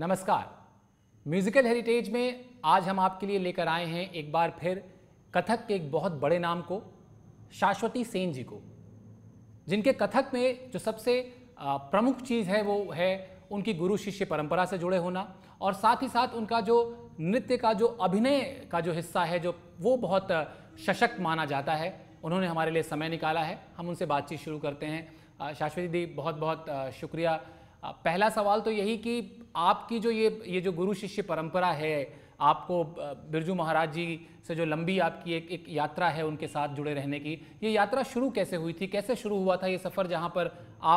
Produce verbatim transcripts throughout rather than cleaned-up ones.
नमस्कार। Musical heritage में आज हम आपके लिए लेकर आए हैं एक बार फिर कथक के एक बहुत बड़े नाम को, शाश्वती सेन जी को, जिनके कथक में जो सबसे प्रमुख चीज़ है वो है उनकी गुरु शिष्य परंपरा से जुड़े होना, और साथ ही साथ उनका जो नृत्य का जो अभिनय का जो हिस्सा है जो वो बहुत सशक्त माना जाता है। उन्होंने हमारे लिए समय निकाला है, हम उनसे बातचीत शुरू करते हैं। शाश्वती दी, बहुत बहुत शुक्रिया। पहला सवाल तो यही कि आपकी जो ये ये जो गुरु शिष्य परंपरा है, आपको बिरजू महाराज जी से जो लंबी आपकी एक एक यात्रा है उनके साथ जुड़े रहने की, ये यात्रा शुरू कैसे हुई थी, कैसे शुरू हुआ था ये सफ़र जहाँ पर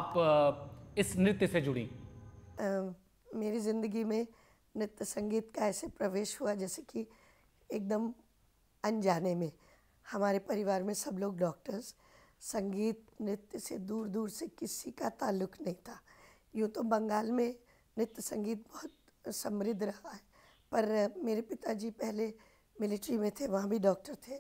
आप इस नृत्य से जुड़ी? uh, मेरी ज़िंदगी में नृत्य संगीत का ऐसे प्रवेश हुआ जैसे कि एकदम अनजाने में। हमारे परिवार में सब लोग डॉक्टर्स, संगीत नृत्य से दूर दूर से किसी का ताल्लुक़ नहीं था। यूँ तो बंगाल में नृत्य संगीत बहुत समृद्ध रहा है, पर मेरे पिताजी पहले मिलिट्री में थे, वहाँ भी डॉक्टर थे,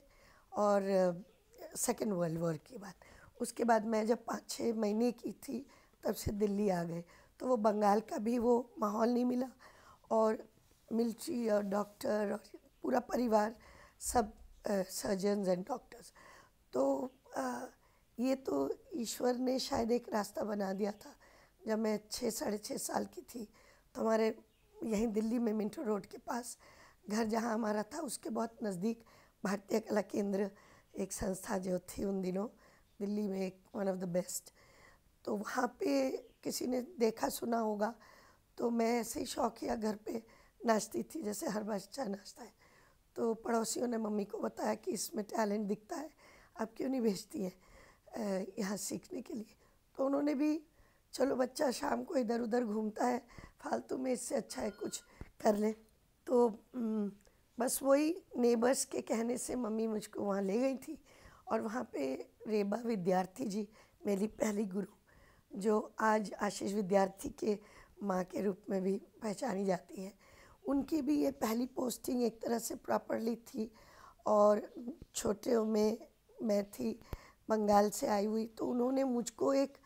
और सेकेंड वर्ल्ड वॉर की बात। उसके बाद मैं जब पाँच छः महीने की थी तब से दिल्ली आ गए, तो वो बंगाल का भी वो माहौल नहीं मिला, और मिलिट्री और डॉक्टर और पूरा परिवार सब सर्जन्स एंड डॉक्टर्स। तो आ, ये तो ईश्वर ने शायद एक रास्ता बना दिया था। जब मैं छः साढ़े छः साल की थी तो हमारे यहीं दिल्ली में मिंटो रोड के पास घर जहाँ हमारा था उसके बहुत नज़दीक भारतीय कला केंद्र एक संस्था जो थी उन दिनों दिल्ली में, एक वन ऑफ द बेस्ट, तो वहाँ पे किसी ने देखा सुना होगा, तो मैं ऐसे ही शौकिया घर पे नाचती थी जैसे हर बच्चा नाचता है। तो पड़ोसियों ने मम्मी को बताया कि इसमें टैलेंट दिखता है, आप क्यों नहीं भेजती हैं यहाँ सीखने के लिए। तो उन्होंने भी, चलो बच्चा शाम को इधर उधर घूमता है फालतू में, इससे अच्छा है कुछ कर ले। तो बस वही नेबर्स के कहने से मम्मी मुझको वहाँ ले गई थी, और वहाँ पे रेबा विद्यार्थी जी मेरी पहली गुरु, जो आज आशीष विद्यार्थी के माँ के रूप में भी पहचानी जाती हैं, उनकी भी ये पहली पोस्टिंग एक तरह से प्रॉपरली थी। और छोटे में मैं थी, बंगाल से आई हुई, तो उन्होंने मुझको एक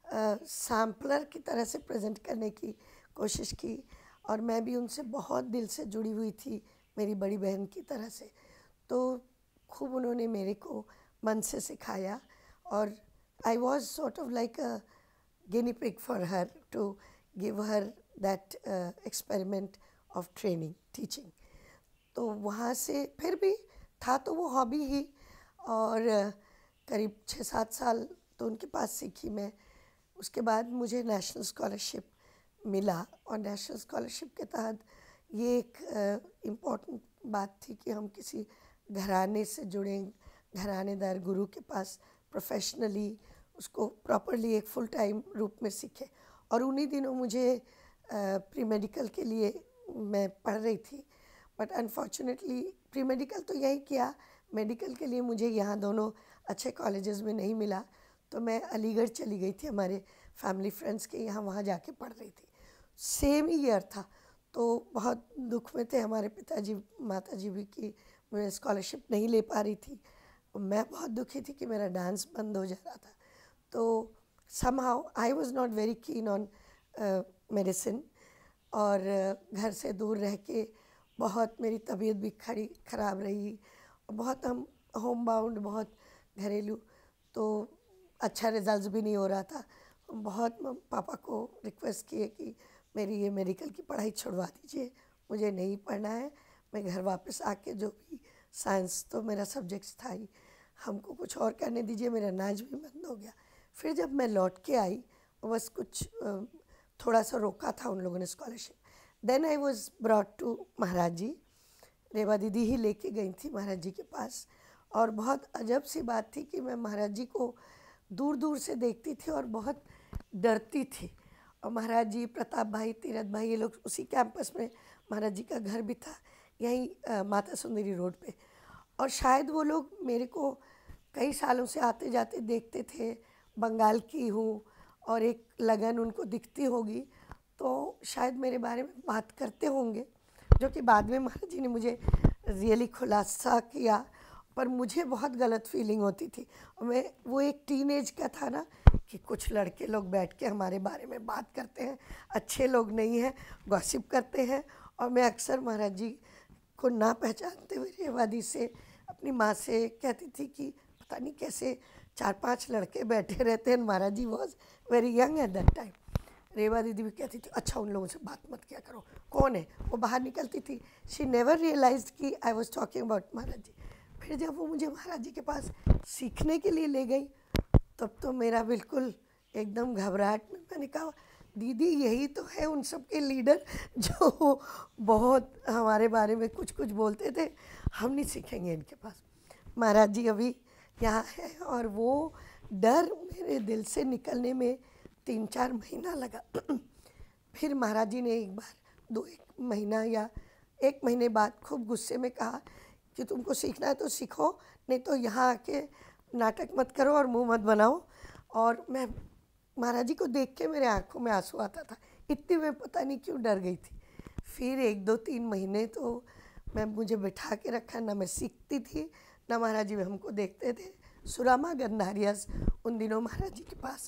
सैम्पलर की तरह से प्रेजेंट करने की कोशिश की, और मैं भी उनसे बहुत दिल से जुड़ी हुई थी, मेरी बड़ी बहन की तरह से। तो खूब उन्होंने मेरे को मन से सिखाया, और I was sort of like a guinea pig for her to give her that experiment of training teaching. तो वहाँ से फिर भी था तो वो हॉबी ही, और करीब छः सात साल तो उनके पास सीखी मैं। उसके बाद मुझे नेशनल स्कॉलरशिप मिला, और नेशनल स्कॉलरशिप के तहत ये एक इम्पॉर्टेंट uh, बात थी कि हम किसी घराने से जुड़ें, घरानेदार गुरु के पास प्रोफेशनली उसको प्रॉपरली एक फुल टाइम रूप में सीखे। और उन्हीं दिनों मुझे प्री uh, मेडिकल के लिए मैं पढ़ रही थी, बट अनफॉर्चुनेटली प्री मेडिकल तो यही किया, मेडिकल के लिए मुझे यहाँ दोनों अच्छे कॉलेजेस में नहीं मिला, तो मैं अलीगढ़ चली गई थी हमारे फैमिली फ्रेंड्स के यहाँ, वहाँ जाके पढ़ रही थी। सेम ही ईयर था, तो बहुत दुख में थे हमारे पिताजी माताजी भी कि मैं स्कॉलरशिप नहीं ले पा रही थी। मैं बहुत दुखी थी कि मेरा डांस बंद हो जा रहा था। तो somehow I was not very keen on medicine, और uh, घर से दूर रह के बहुत मेरी तबीयत भी खड़ी ख़राब रही, और बहुत हम होम बाउंड, बहुत घरेलू, तो अच्छा रिजल्ट भी नहीं हो रहा था। बहुत पापा को रिक्वेस्ट किए कि मेरी ये मेडिकल की पढ़ाई छुड़वा दीजिए, मुझे नहीं पढ़ना है, मैं घर वापस आके जो भी साइंस तो मेरा सब्जेक्ट था ही, हमको कुछ और करने दीजिए। मेरा नाच भी बंद हो गया। फिर जब मैं लौट के आई, बस कुछ थोड़ा सा रोका था उन लोगों ने scholarship. Then I was brought to Maharaj ji, Reva दीदी ही लेके गई थी महाराज जी के पास, और बहुत अजब सी बात थी कि मैं महाराज जी को दूर दूर से देखती थी और बहुत डरती थी। और महाराज जी, प्रताप भाई, तीरथ भाई, ये लोग उसी कैंपस में महाराज जी का घर भी था, यहीं माता सुंदरी रोड पे। और शायद वो लोग मेरे को कई सालों से आते जाते देखते थे, बंगाल की हूँ और एक लगन उनको दिखती होगी, तो शायद मेरे बारे में बात करते होंगे, जो कि बाद में महाराज जी ने मुझे रियली खुलासा किया पर मुझे बहुत गलत फीलिंग होती थी। और मैं वो एक टीनेज का था ना कि कुछ लड़के लोग बैठ के हमारे बारे में बात करते हैं, अच्छे लोग नहीं हैं, गॉसिप करते हैं। और मैं अक्सर महाराज जी को ना पहचानते हुए रेवादी से अपनी माँ से कहती थी कि पता नहीं कैसे चार पांच लड़के बैठे रहते हैं। Maharaj ji was very young at that time. Reva दीदी भी कहती थी अच्छा उन लोगों से बात मत किया करो, कौन है। वो बाहर निकलती थी। शी नेवर रियलाइज्ड कि I was talking about Maharaj ji. फिर जब वो मुझे महाराज जी के पास सीखने के लिए ले गई तब तो मेरा बिल्कुल एकदम घबराहट में, मैंने कहा दीदी यही तो है उन सब के लीडर जो बहुत हमारे बारे में कुछ कुछ बोलते थे, हम नहीं सीखेंगे इनके पास। महाराज जी अभी यहाँ है और वो डर मेरे दिल से निकलने में तीन चार महीना लगा। फिर महाराज जी ने एक बार दो एक महीना या एक महीने बाद खूब गुस्से में कहा कि तुमको सीखना है तो सीखो, नहीं तो यहाँ आके नाटक मत करो और मुंह मत बनाओ। और मैं महाराज जी को देख के मेरे आंखों में आंसू आता था, इतनी मैं पता नहीं क्यों डर गई थी। फिर एक दो तीन महीने तो मैं मुझे बिठा के रखा, ना मैं सीखती थी ना महाराज जी हमको देखते थे। सुरामा गंधारियास उन दिनों महाराज जी के पास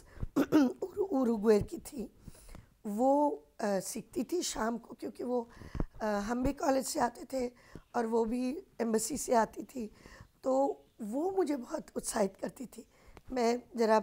उरुग्वे की थी, वो आ, सीखती थी शाम को, क्योंकि वो आ, हम भी कॉलेज से आते थे और वो भी एम्बेसी से आती थी, तो वो मुझे बहुत उत्साहित करती थी। मैं ज़रा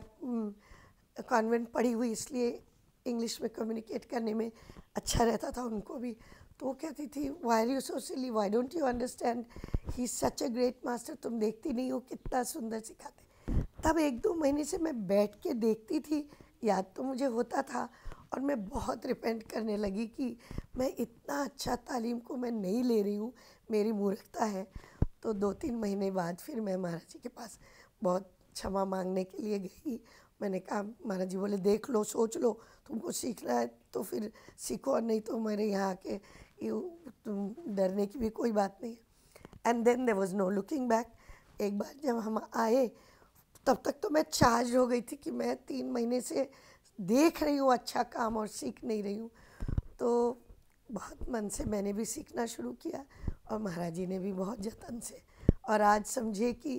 कॉन्वेंट पढ़ी हुई इसलिए इंग्लिश में कम्युनिकेट करने में अच्छा रहता था उनको भी। तो वो कहती थी why are you so silly, why don't you understand, he is such a great master, तुम देखती नहीं हो कितना सुंदर सिखाते। तब एक दो महीने से मैं बैठ के देखती थी, याद तो मुझे होता था और मैं बहुत रिपेंट करने लगी कि मैं इतना अच्छा तालीम को मैं नहीं ले रही हूँ, मेरी मूर्खता है। तो दो तीन महीने बाद फिर मैं महाराज जी के पास बहुत क्षमा मांगने के लिए गई। मैंने कहा महाराज जी बोले देख लो, सोच लो, तुमको सीखना है तो फिर सीखो, नहीं तो मेरे यहाँ आके तुम डरने की भी कोई बात नहीं है। And then there was no looking back. एक बार जब हम आए तब तक तो मैं चार्ज हो गई थी कि मैं तीन महीने से देख रही हूँ अच्छा काम और सीख नहीं रही हूँ। तो बहुत मन से मैंने भी सीखना शुरू किया और महाराज जी ने भी बहुत जतन से। और आज समझे कि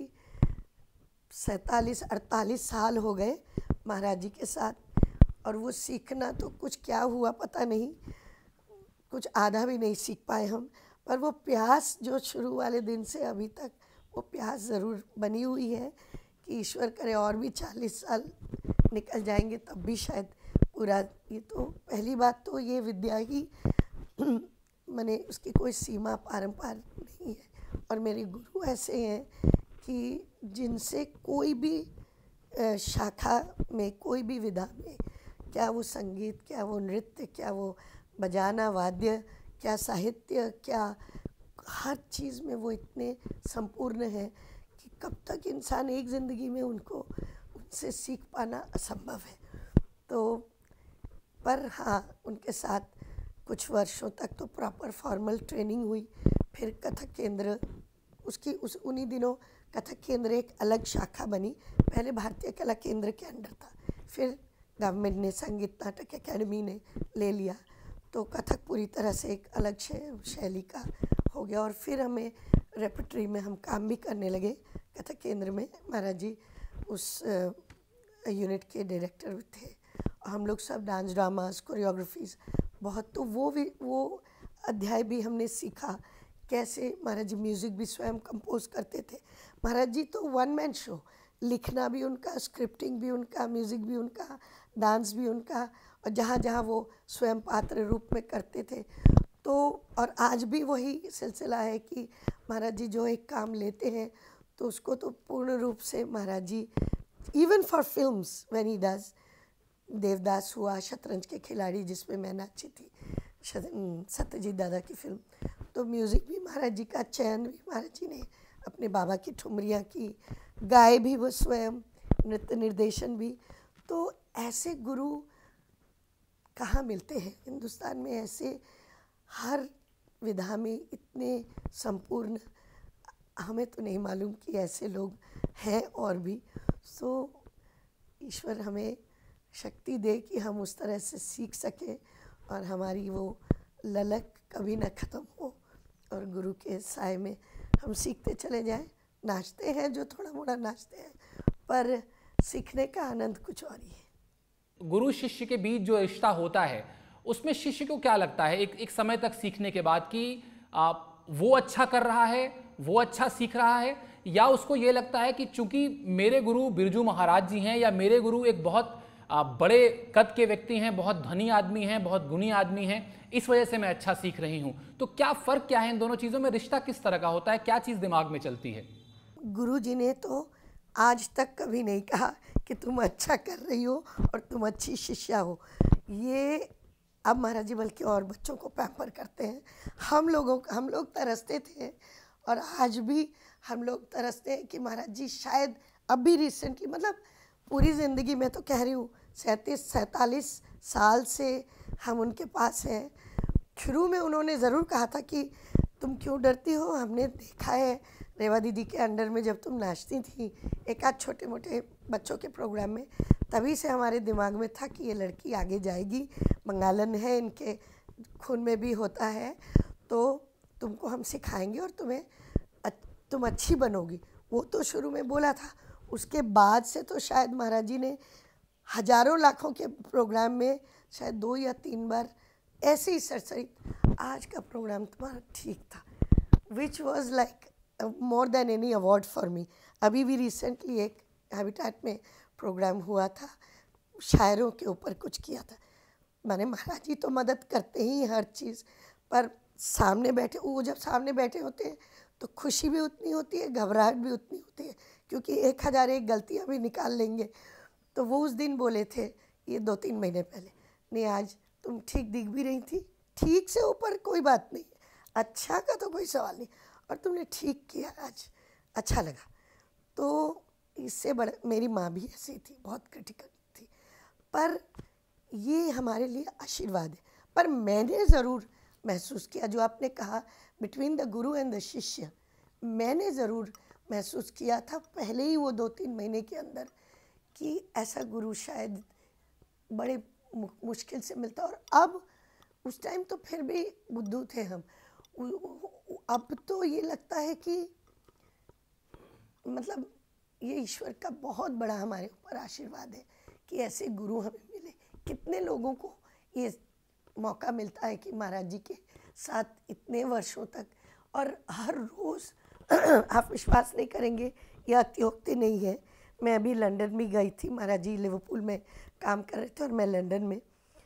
सैंतालीस अड़तालीस साल हो गए महाराज जी के साथ, और वो सीखना तो कुछ क्या हुआ पता नहीं, कुछ आधा भी नहीं सीख पाए हम, पर वो प्यास जो शुरू वाले दिन से अभी तक वो प्यास ज़रूर बनी हुई है कि ईश्वर करे और भी चालीस साल निकल जाएंगे तब भी शायद पूरा। ये तो पहली बात तो ये विद्या ही मैंने उसकी कोई सीमा पारंपार नहीं है। और मेरे गुरु ऐसे हैं कि जिनसे कोई भी शाखा में, कोई भी विधा में, क्या वो संगीत, क्या वो नृत्य, क्या वो बजाना वाद्य, क्या साहित्य, क्या हर चीज़ में वो इतने संपूर्ण हैं कि कब तक इंसान एक ज़िंदगी में उनको उनसे सीख पाना असंभव है। तो पर हाँ, उनके साथ कुछ वर्षों तक तो प्रॉपर फॉर्मल ट्रेनिंग हुई। फिर कथक केंद्र, उसकी उस उन्हीं दिनों कथक केंद्र एक अलग शाखा बनी, पहले भारतीय कला केंद्र के अंडर था, फिर गवर्नमेंट ने संगीत नाटक एकेडमी ने ले लिया, तो कथक पूरी तरह से एक अलग शैली का हो गया। और फिर हमें रेपर्टरी में हम काम भी करने लगे कथक केंद्र में। महाराज जी उस यूनिट के डायरेक्टर थे, हम लोग सब डांस ड्रामास कोरियोग्राफीज बहुत, तो वो भी वो अध्याय भी हमने सीखा कैसे महाराज जी म्यूज़िक भी स्वयं कंपोज करते थे। महाराज जी तो वन मैन शो, लिखना भी उनका, स्क्रिप्टिंग भी उनका, म्यूज़िक भी उनका, डांस भी उनका, और जहाँ जहाँ वो स्वयं पात्र रूप में करते थे। तो और आज भी वही सिलसिला है कि महाराज जी जो एक काम लेते हैं तो उसको तो पूर्ण रूप से Maharaj ji, even for films when he does, Devdas हुआ, शतरंज के खिलाड़ी जिसमें मैं नाची थी, सत्यजीत दादा की फिल्म, तो म्यूज़िक भी महाराज जी का, चयन भी महाराज जी ने, अपने बाबा की ठुमरियाँ की, गाए भी वो स्वयं, नृत्य निर्देशन भी। तो ऐसे गुरु कहाँ मिलते हैं हिंदुस्तान में, ऐसे हर विधा में इतने संपूर्ण, हमें तो नहीं मालूम कि ऐसे लोग हैं और भी। सो ईश्वर हमें शक्ति दे कि हम उस तरह से सीख सकें और हमारी वो ललक कभी ना ख़त्म हो और गुरु के साय में हम सीखते चले जाएं। नाचते हैं जो थोड़ा मोड़ा नाचते हैं, पर सीखने का आनंद कुछ और ही है। गुरु शिष्य के बीच जो रिश्ता होता है उसमें शिष्य को क्या लगता है एक एक समय तक सीखने के बाद कि आ, वो अच्छा कर रहा है, वो अच्छा सीख रहा है, या उसको ये लगता है कि चूंकि मेरे गुरु बिरजू महाराज जी हैं या मेरे गुरु एक बहुत आ, बड़े कद के व्यक्ति हैं, बहुत धनी आदमी हैं, बहुत गुणी आदमी हैं, इस वजह से मैं अच्छा सीख रही हूँ। तो क्या फ़र्क क्या है इन दोनों चीज़ों में? रिश्ता किस तरह का होता है? क्या चीज़ दिमाग में चलती है? गुरु जी ने तो आज तक कभी नहीं कहा कि तुम अच्छा कर रही हो और तुम अच्छी शिष्या हो। ये अब महाराज जी बल्कि और बच्चों को पैम्पर करते हैं। हम लोगों हम लोग तरसते थे और आज भी हम लोग तरसते हैं कि महाराज जी शायद अभी रिसेंटली, मतलब पूरी ज़िंदगी में तो कह रही हूँ सैंतीस सैंतालीस साल से हम उनके पास हैं। शुरू में उन्होंने ज़रूर कहा था कि तुम क्यों डरती हो, हमने देखा है रेवा दीदी के अंडर में जब तुम नाचती थी एक आध छोटे मोटे बच्चों के प्रोग्राम में, तभी से हमारे दिमाग में था कि ये लड़की आगे जाएगी, बंगालन है, इनके खून में भी होता है, तो तुमको हम सिखाएंगे और तुम्हें तुम अच्छी बनोगी। वो तो शुरू में बोला था। उसके बाद से तो शायद महाराज जी ने हजारों लाखों के प्रोग्राम में शायद दो या तीन बार ऐसे ही सरसरी, आज का प्रोग्राम तुम्हारा ठीक था, which was like more than any award for me. अभी भी रिसेंटली एक हैबिटेट में प्रोग्राम हुआ था, शायरों के ऊपर कुछ किया था। मैंने महाराज जी तो मदद करते ही हर चीज़, पर सामने बैठे वो जब सामने बैठे होते हैं तो खुशी भी उतनी होती है, घबराहट भी उतनी होती है, क्योंकि एक हज़ार एक गलतियाँ भी निकाल लेंगे। तो वो उस दिन बोले थे, ये दो तीन महीने पहले, नहीं आज तुम ठीक दिख भी रही थी, ठीक से ऊपर कोई बात नहीं, अच्छा का तो कोई सवाल नहीं, और तुमने ठीक किया, आज अच्छा लगा। तो इससे बड़ा मेरी माँ भी ऐसी थी, बहुत क्रिटिकल थी, पर ये हमारे लिए आशीर्वाद है। पर मैंने ज़रूर महसूस किया, जो आपने कहा between the guru and the shishya, मैंने ज़रूर महसूस किया था पहले ही वो दो तीन महीने के अंदर कि ऐसा गुरु शायद बड़े मुश्किल से मिलता। और अब उस टाइम तो फिर भी बुद्धू थे हम, अब तो ये लगता है कि मतलब ये ईश्वर का बहुत बड़ा हमारे ऊपर आशीर्वाद है कि ऐसे गुरु हमें मिले। कितने लोगों को ये मौका मिलता है कि महाराज जी के साथ इतने वर्षों तक, और हर रोज़ आप विश्वास नहीं करेंगे, यह अत्योक्ति नहीं है। मैं अभी लंदन भी गई थी, महाराज जी लिवरपूल में काम कर रहे थे और मैं लंदन में।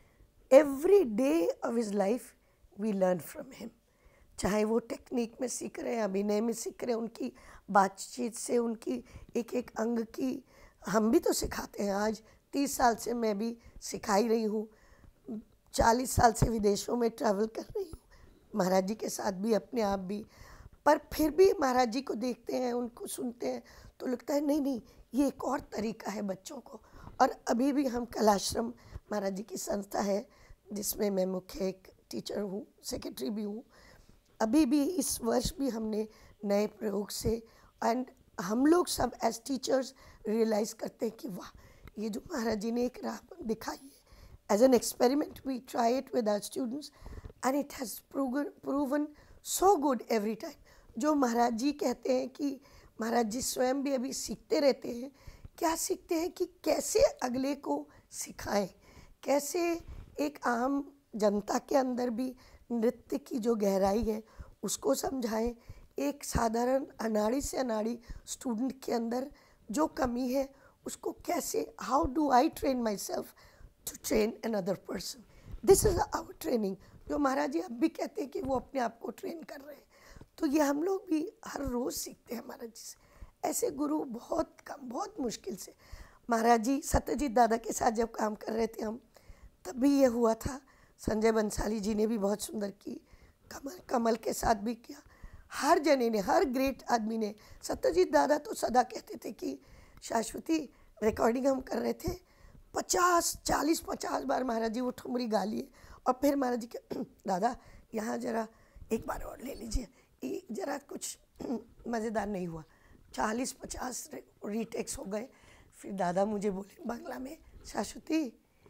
Every day of his life we learn from him, चाहे वो टेक्निक में सीख रहे हैं, अभिनय में सीख रहे हैं, उनकी बातचीत से, उनकी एक एक अंग की हम भी तो सिखाते हैं। आज तीस साल से मैं भी सिखाई रही हूँ, चालीस साल से विदेशों में ट्रैवल कर रही हूँ, महाराज जी के साथ भी, अपने आप भी। पर फिर भी महाराज जी को देखते हैं, उनको सुनते हैं तो लगता है नहीं नहीं ये एक और तरीका है बच्चों को। और अभी भी हम कलाश्रम महाराज जी की संस्था है जिसमें मैं मुख्य एक टीचर हूँ, सेक्रेटरी भी हूँ। अभी भी इस वर्ष भी हमने नए प्रयोग से, एंड हम लोग सब एज टीचर्स रियलाइज़ करते हैं कि वाह, ये जो महाराज जी ने एक राह दिखाई है, as an experiment we try it with our students and it has proven so good every time. जो महाराज जी कहते हैं कि महाराज जी स्वयं भी अभी सीखते रहते हैं। क्या सीखते हैं कि कैसे अगले को सिखाएं, कैसे एक आम जनता के अंदर भी नृत्य की जो गहराई है उसको समझाएं, एक साधारण अनाड़ी से अनाड़ी स्टूडेंट के अंदर जो कमी है उसको कैसे, how do I train myself to train another person, this is our training. जो महाराज जी अब भी कहते हैं कि वो अपने आप को ट्रेन कर रहे हैं, तो ये हम लोग भी हर रोज़ सीखते हैं महाराज जी से। ऐसे गुरु बहुत कम, बहुत मुश्किल से। महाराज जी सत्यजीत दादा के साथ जब काम कर रहे थे हम, तब भी ये हुआ था। संजय बंसाली जी ने भी बहुत सुंदर की, कमल कमल के साथ भी किया, हर जने ने, हर ग्रेट आदमी ने। सत्यजीत दादा तो सदा कहते थे कि शाश्वती रिकॉर्डिंग हम कर रहे थे, पचास चालीस पचास बार महाराज जी वो ठुमरी गा लिए, और फिर महाराज जी के दादा यहाँ जरा एक बार और ले लीजिए, ये जरा कुछ मज़ेदार नहीं हुआ, चालीस पचास रीटेक्स हो गए। फिर दादा मुझे बोले बांग्ला में, शाश्वती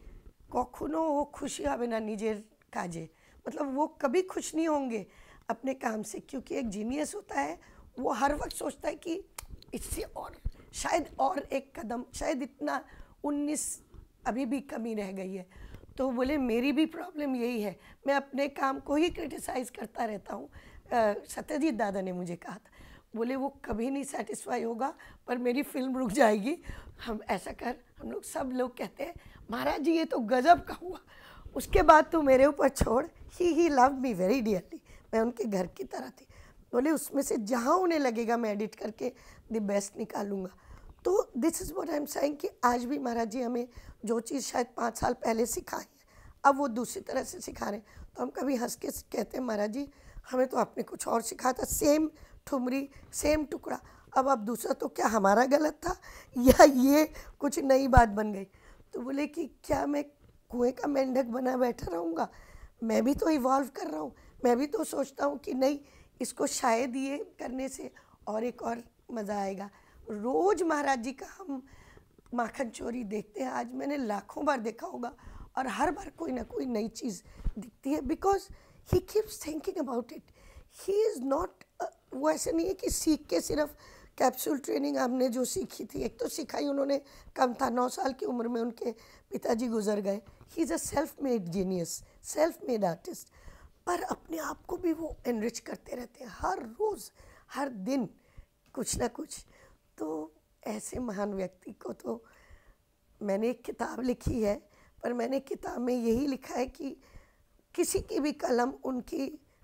कखनो वो खुशी হবে না নিজের কাজে, मतलब वो कभी खुश नहीं होंगे अपने काम से, क्योंकि एक जीनियस होता है वो हर वक्त सोचता है कि इससे और शायद और एक कदम, शायद इतना उन्नीस अभी भी कमी रह गई है। तो बोले मेरी भी प्रॉब्लम यही है, मैं अपने काम को ही क्रिटिसाइज़ करता रहता हूँ। सत्यजीत दादा ने मुझे कहा था, बोले वो कभी नहीं सेटिस्फाई होगा पर मेरी फिल्म रुक जाएगी। हम ऐसा कर, हम लोग सब लोग कहते हैं महाराज जी ये तो गजब का हुआ, उसके बाद तू मेरे ऊपर छोड़। He he love me very dearly, मैं उनके घर की तरह थी। बोले उसमें से जहाँ उन्हें लगेगा मैं एडिट करके द बेस्ट निकालूंगा। तो this is what I am saying कि आज भी महाराज जी हमें जो चीज़ शायद पाँच साल पहले सिखाई है, अब वो दूसरी तरह से सिखा रहे हैं। तो हम कभी हंस के कहते हैं महाराज जी हमें तो आपने कुछ और सिखाया था, सेम ठुमरी सेम टुकड़ा, अब अब दूसरा तो क्या हमारा गलत था या ये कुछ नई बात बन गई। तो बोले कि क्या मैं कुएं का मेंढक बना बैठा रहूँगा, मैं भी तो इवॉल्व कर रहा हूँ, मैं भी तो सोचता हूँ कि नहीं इसको शायद ये करने से और एक और मज़ा आएगा। रोज़ महाराज जी का हम माखन चोरी देखते हैं, आज मैंने लाखों बार देखा होगा और हर बार कोई ना कोई नई चीज़ दिखती है, because he keeps thinking about it. He is not, वो ऐसे नहीं है कि सीख के सिर्फ कैप्सूल ट्रेनिंग हमने जो सीखी थी, एक तो सिखाई उन्होंने कम था, नौ साल की उम्र में उनके पिताजी गुजर गए। He is a self made genius, self made artist, पर अपने आप को भी वो एनरिच करते रहते हैं हर रोज़ हर दिन कुछ ना कुछ। तो ऐसे महान व्यक्ति को तो मैंने एक किताब लिखी है, पर मैंने किताब में यही लिखा है कि किसी की भी कलम उनकी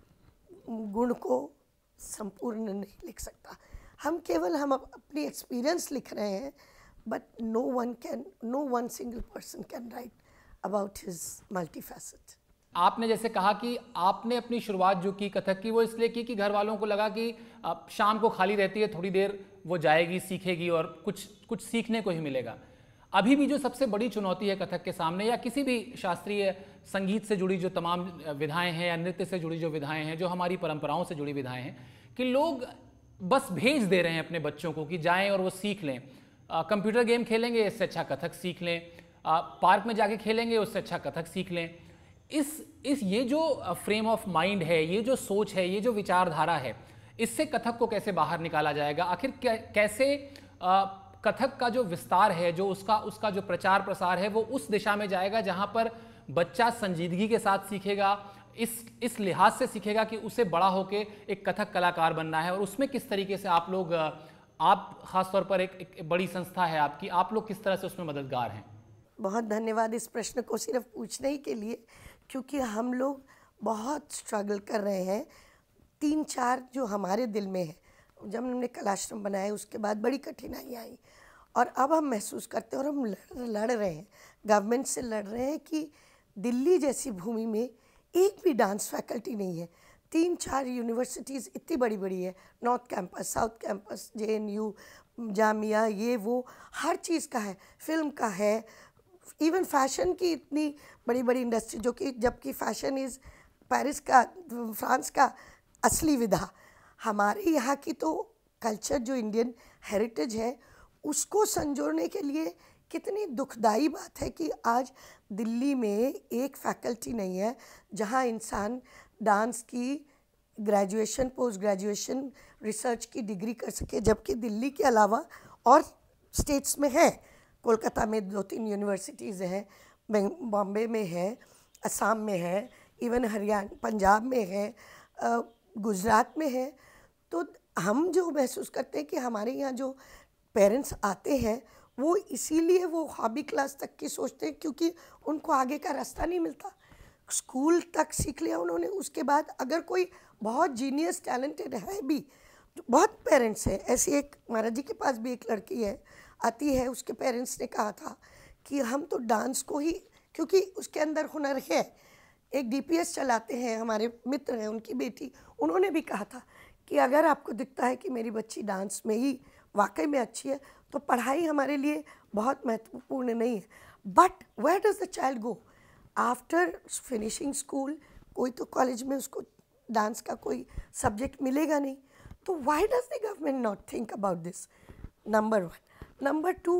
गुण को संपूर्ण नहीं लिख सकता। हम केवल हम अपनी एक्सपीरियंस लिख रहे हैं, but no one can, no one single person can write about his multifacet. आपने जैसे कहा कि आपने अपनी शुरुआत जो की कथक की वो इसलिए की कि घर वालों को लगा कि अब शाम को खाली रहती है, थोड़ी देर वो जाएगी सीखेगी और कुछ कुछ सीखने को ही मिलेगा। अभी भी जो सबसे बड़ी चुनौती है कथक के सामने या किसी भी शास्त्रीय संगीत से जुड़ी जो तमाम विधाएं हैं या नृत्य से जुड़ी जो विधाएं हैं, जो हमारी परंपराओं से जुड़ी विधाएं हैं, कि लोग बस भेज दे रहे हैं अपने बच्चों को कि जाएं और वो सीख लें। कंप्यूटर गेम खेलेंगे, इससे अच्छा कथक सीख लें। आ, पार्क में जाके खेलेंगे, उससे अच्छा कथक सीख लें। इस इस ये जो फ्रेम ऑफ माइंड है, ये जो सोच है, ये जो विचारधारा है, इससे कथक को कैसे बाहर निकाला जाएगा? आखिर कैसे आ, कथक का जो विस्तार है, जो उसका उसका जो प्रचार प्रसार है, वो उस दिशा में जाएगा जहां पर बच्चा संजीदगी के साथ सीखेगा, इस इस लिहाज से सीखेगा कि उसे बड़ा होके एक कथक कलाकार बनना है। और उसमें किस तरीके से आप लोग, आप खासतौर पर एक, एक बड़ी संस्था है आपकी, आप लोग किस तरह से उसमें मददगार हैं? बहुत धन्यवाद इस प्रश्न को सिर्फ पूछने ही के लिए, क्योंकि हम लोग बहुत स्ट्रगल कर रहे हैं। तीन चार जो हमारे दिल में है, जब हमने कलाश्रम बनाए उसके बाद बड़ी कठिनाई आई, और अब हम महसूस करते हैं और हम लड़, लड़ रहे हैं, गवर्नमेंट से लड़ रहे हैं कि दिल्ली जैसी भूमि में एक भी डांस फैकल्टी नहीं है। तीन चार यूनिवर्सिटीज़ इतनी बड़ी बड़ी है, north campus, south campus, J N U, Jamia, ये वो हर चीज़ का है, फिल्म का है, इवन फैशन की इतनी बड़ी बड़ी इंडस्ट्री, जो कि जबकि फैशन इज़ पेरिस का, फ्रांस का असली विधा। हमारे यहाँ की तो कल्चर जो इंडियन हेरिटेज है उसको संजोने के लिए कितनी दुखदाई बात है कि आज दिल्ली में एक फैकल्टी नहीं है जहाँ इंसान डांस की ग्रेजुएशन, पोस्ट ग्रेजुएशन, रिसर्च की डिग्री कर सके, जबकि दिल्ली के अलावा और स्टेट्स में है। कोलकाता में दो तीन यूनिवर्सिटीज़ हैं, बॉम्बे में है, असम में है, इवन हरियाणा, पंजाब में है, गुजरात में है। तो हम जो महसूस करते हैं कि हमारे यहाँ जो पेरेंट्स आते हैं वो इसीलिए वो हॉबी क्लास तक की सोचते हैं, क्योंकि उनको आगे का रास्ता नहीं मिलता। स्कूल तक सीख लिया उन्होंने, उसके बाद अगर कोई बहुत जीनियस टैलेंटेड है भी, बहुत पेरेंट्स हैं ऐसी। एक महाराज जी के पास भी एक लड़की है, आती है, उसके पेरेंट्स ने कहा था कि हम तो डांस को ही, क्योंकि उसके अंदर हुनर है। एक डी पी एस चलाते हैं, हमारे मित्र हैं, उनकी बेटी, उन्होंने भी कहा था कि अगर आपको दिखता है कि मेरी बच्ची डांस में ही वाकई में अच्छी है तो पढ़ाई हमारे लिए बहुत महत्वपूर्ण नहीं है। But where does the child go after finishing school? कोई तो कॉलेज में उसको डांस का कोई सब्जेक्ट मिलेगा नहीं। तो why does the government not think about this? Number one. Number two,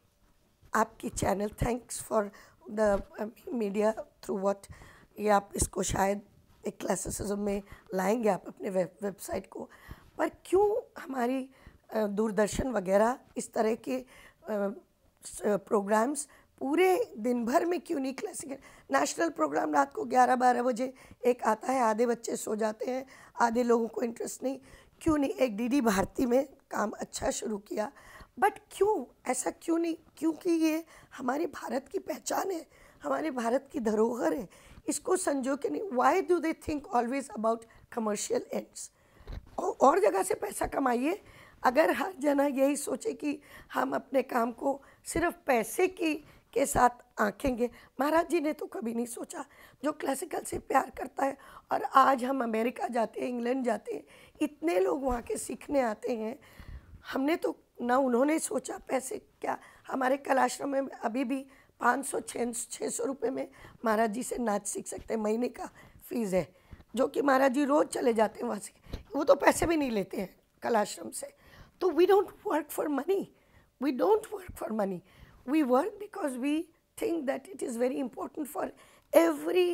आपकी channel, thanks for the media through what, ये आप इसको शायद एक क्लासिसिज्म में लाएंगे आप अपने वेब वेबसाइट को। पर क्यों हमारी दूरदर्शन वगैरह इस तरह के प्रोग्राम्स पूरे दिन भर में क्यों नहीं क्लासिकल? नेशनल प्रोग्राम रात को ग्यारह बारह बजे एक आता है, आधे बच्चे सो जाते हैं, आधे लोगों को इंटरेस्ट नहीं। क्यों नहीं एक डीडी भारती में काम अच्छा शुरू किया, बट क्यों ऐसा क्यों नहीं? क्योंकि ये हमारे भारत की पहचान है, हमारे भारत की धरोहर है, इसको संजो के नहीं। Why do they think always about commercial ends? और जगह से पैसा कमाइए। अगर हर जना यही सोचे कि हम अपने काम को सिर्फ पैसे की के साथ आंकेंगे, महाराज जी ने तो कभी नहीं सोचा। जो क्लासिकल से प्यार करता है, और आज हम अमेरिका जाते हैं, इंग्लैंड जाते हैं, इतने लोग वहाँ के सीखने आते हैं, हमने तो ना उन्होंने सोचा पैसे क्या। हमारे कलाश्रम में अभी भी पाँच सौ छः छः सौ रुपये में महाराज जी से नाच सीख सकते हैं, महीने का फीस है, जो कि महाराज जी रोज़ चले जाते हैं वहाँ से, वो तो पैसे भी नहीं लेते हैं कलाश्रम से। तो we don't work for money, we don't work for money, we work because we think that it is very important for every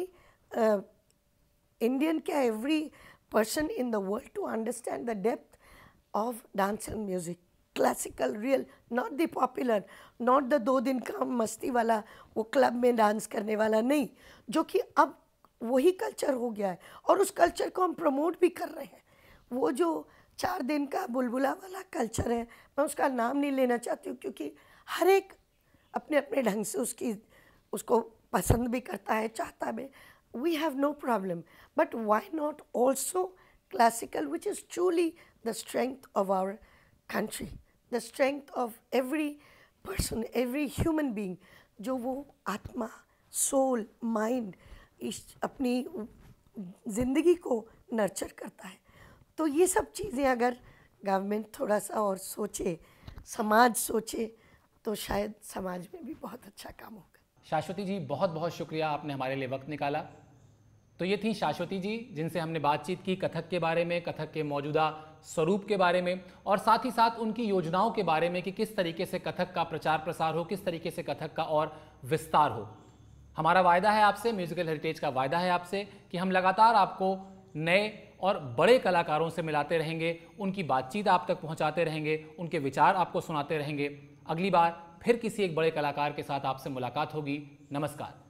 Indian क्या every person in the world to understand the depth of dance and music, classical, real, not the popular, not the दो दिन का मस्ती वाला वो club में dance करने वाला नहीं, जो कि अब वही कल्चर हो गया है और उस कल्चर को हम प्रमोट भी कर रहे हैं। वो जो चार दिन का बुलबुला वाला कल्चर है, मैं उसका नाम नहीं लेना चाहती हूँ क्योंकि हर एक अपने अपने ढंग से उसकी उसको पसंद भी करता है, चाहता भी। We have no problem, but why not also classical, which is truly the strength of our country, the strength of every person, every human being, जो वो आत्मा, soul, mind इस अपनी ज़िंदगी को नर्चर करता है। तो ये सब चीज़ें अगर गवर्नमेंट थोड़ा सा और सोचे, समाज सोचे, तो शायद समाज में भी बहुत अच्छा काम होगा। शाश्वती जी, बहुत बहुत शुक्रिया, आपने हमारे लिए वक्त निकाला। तो ये थी शाश्वती जी, जिनसे हमने बातचीत की कथक के बारे में, कथक के मौजूदा स्वरूप के बारे में, और साथ ही साथ उनकी योजनाओं के बारे में कि किस तरीके से कथक का प्रचार प्रसार हो, किस तरीके से कथक का और विस्तार हो। हमारा वायदा है आपसे, म्यूजिकल हेरिटेज का वायदा है आपसे कि हम लगातार आपको नए और बड़े कलाकारों से मिलाते रहेंगे, उनकी बातचीत आप तक पहुँचाते रहेंगे, उनके विचार आपको सुनाते रहेंगे। अगली बार फिर किसी एक बड़े कलाकार के साथ आपसे मुलाकात होगी। नमस्कार।